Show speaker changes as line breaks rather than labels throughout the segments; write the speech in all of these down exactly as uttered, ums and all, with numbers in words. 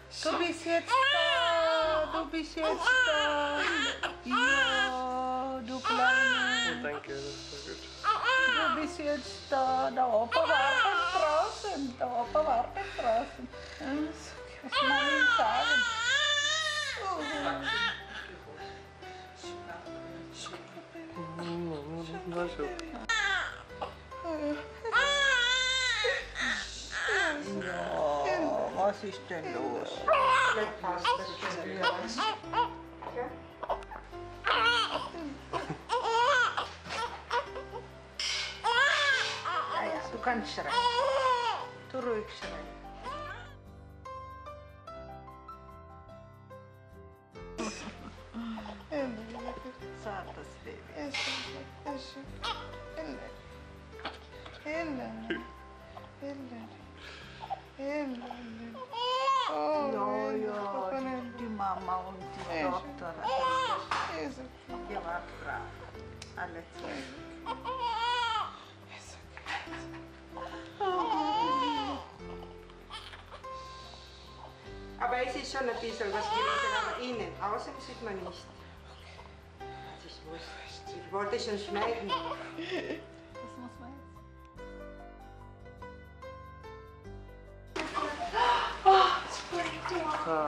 Du bist jetzt da, du bist jetzt da. Ja, du Kleine.
Oh, danke, das ist so gut.
Du bist jetzt da. Der Opa wartet draußen. Der Opa wartet draußen. Was kann man ihm sagen? Oh. Ja, was ist denn los? Ja, ja, du kannst schreien. Du ruhig schreien. Zartes Baby. Hela. Hela. Hela. Oh, ja, ja, die Mama und die Tochter. Ihr wart brav. Alle zwei.
Aber es ist schon ein bisschen was gewesen, aber innen, außen sieht man nicht. Das ist wurscht. Ich wollte schon schneiden.
Das muss man jetzt.
Ah.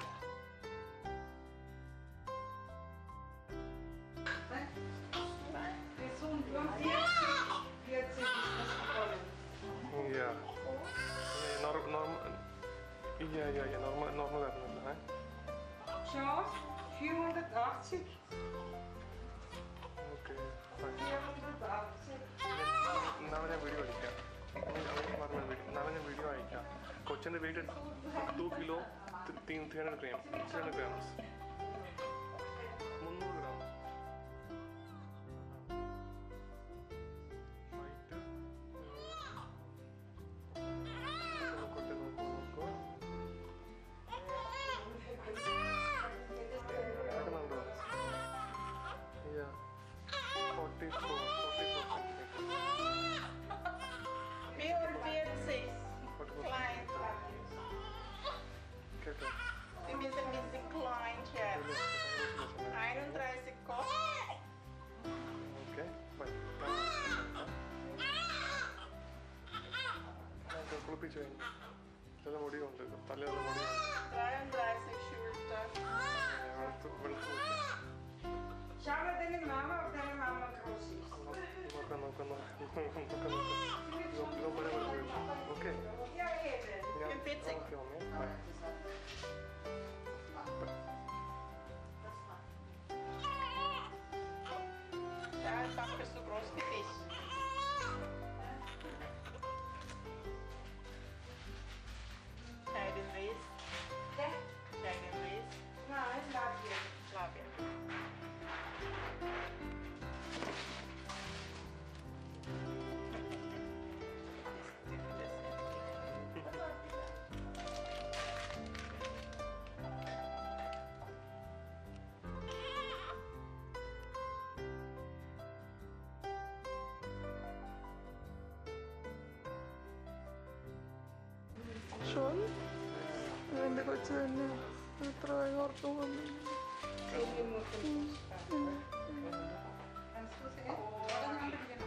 vierzig ist das gekommen.
Ja. Nee, norm, norm, ja, ja, ja, normal, normal werden wir,
Schau, vierhundertachtzig.
Okay, fine.
vierhundertachtzig.
നാളെ ഞാൻ video അയക്കാം നാളെ ഞാൻ video അയക്കാം കൊച്ചിൻ്റെ weight two kilo three hundred gram three hundred grams മുന്നൂറ് ഗ്രാം weight നോക്കട്ടെ നോക്കൂ നോക്കൂ നടക്കുന്നുണ്ടോ യാ forty four forty four
vierundvierzig. Klein.
കേട്ടോ
Die müssen ein bisschen klein werden. einunddreißig kostet.
Okay bye കുളിപ്പിച്ചു കഴിഞ്ഞു ചില മുടിയുണ്ട് തലയുള്ള മുടിയുണ്ട്
dreiunddreißig Schulter.
വെളുത്ത് വെളുത്ത്
Schau mal deine Mama, ob deine Mama groß ist.
നോക്കാം നോക്കാം നോക്കാം നോക്കാം okay
Ja, eben.
vierzig.
Okay okay bye
Ja, einfach bist du groß wie ich. Schneid den Ries.
Ja.
Schneid den Ries.
Nein, bleib hier.
Schlaf jetzt. Schon? Wenn der Gott sei Dank drei Orte wurden.
Kannst du sehen?